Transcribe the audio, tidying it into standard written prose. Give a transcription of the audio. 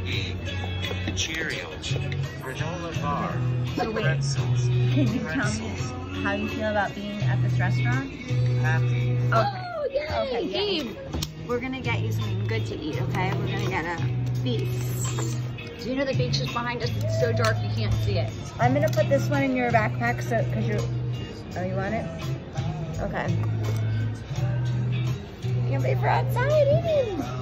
beef, Cheerios, granola bar, So wait, pretzels, can you tell me how you feel about being at this restaurant? happy. Okay. Oh, yay! Okay, yay. Gabe, we're gonna get you something good to eat, okay? We're gonna get a feast. Do you know the beach is behind us? It's so dark you can't see it. I'm gonna put this one in your backpack so, cause you're, oh, you want it? Okay. Can't wait for outside eating.